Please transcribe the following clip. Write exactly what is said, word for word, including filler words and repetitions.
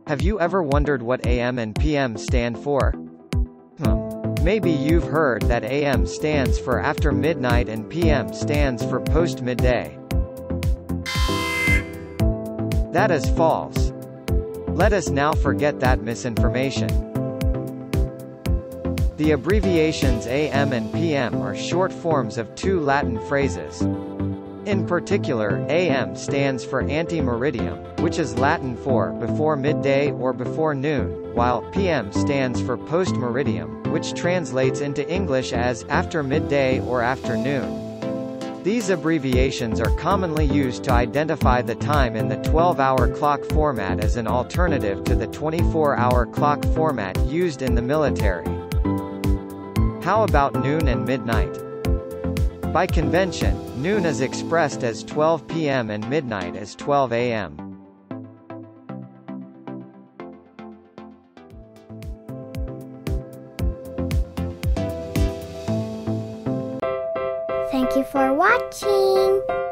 Have you ever wondered what A M and P M stand for? Hmm. Maybe you've heard that A M stands for after midnight and P M stands for post midday. That is false. Let us now forget that misinformation. The abbreviations A M and P M are short forms of two Latin phrases. In particular, A M stands for ante meridiem, which is Latin for before midday or before noon, while P M stands for post meridiem, which translates into English as after midday or afternoon. These abbreviations are commonly used to identify the time in the twelve-hour clock format as an alternative to the twenty-four hour clock format used in the military. How about noon and midnight? By convention, noon is expressed as twelve p m and midnight as twelve a m Thank you for watching.